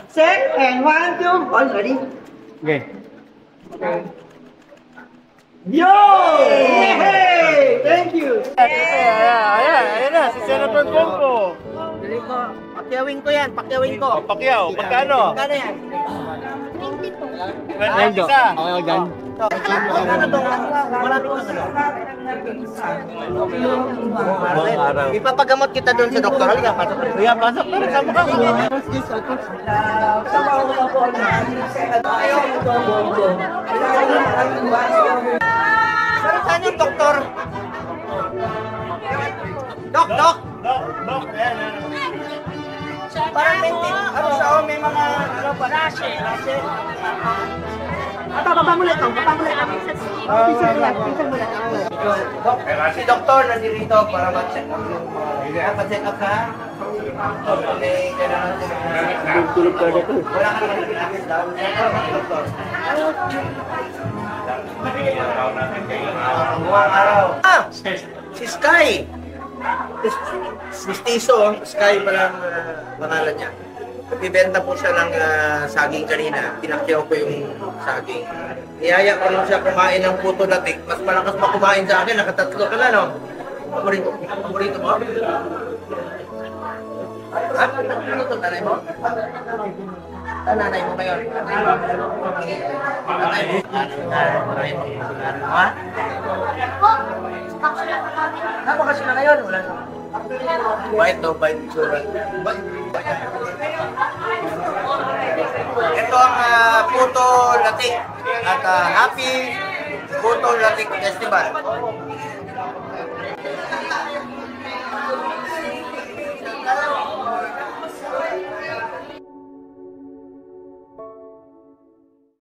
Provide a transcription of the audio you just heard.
Set and 1, 2, all ready? Okay. Yo! Hey! Thank you! Ayan na, si Senator Bongo. Dali ko, pakyawin ko yan, pakyawin ko. Pacquiao, magkano? Magkano yan? 20 isa. Okay, gan. Ano to? Wala to ano? Ipapagamot kita doon sa doktor. Halika, pasok. Kuya, pasok na rin. Sama ka. Saan yung doktor? Dok! Ayan. Parang ano siya, may mga ano pa? Rashe. Baba mo lang ito. Pisan mo lang. Si doktor nandito para mag-check up. Pa-check up ka? Okay, kailangan tulog ka dito. Wala ka naman pinakis daw. Doktor. Buwang araw. Si Sky. Mistiso, Sky palang pangalan niya. Bibenta po siya ng saging kanina. Pinakyaw ko yung saging. Niyaya ko lang siya kumain ng puto latik. Mas malakas pa kumain sa akin. Nakatatlo ka na, no? Paborito mo? Ha? Ano ito? Tanay mo? Tanay mo ngayon. Tanay mo. Ha? Napakasya na ngayon. Wala na. Bait daw, bait itsura. Ito ang Puto Latik at Happy Puto Latik Festival.